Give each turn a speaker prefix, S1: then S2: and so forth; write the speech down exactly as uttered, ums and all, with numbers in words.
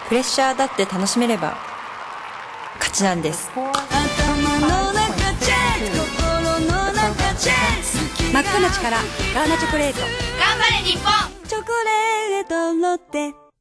S1: プレッシャーだって楽しめれば勝ちなんです。頭の中チェック、心の中チェック、真っ赤な力ガーナチョコレート。頑張れ日本。チョコレートロッテ。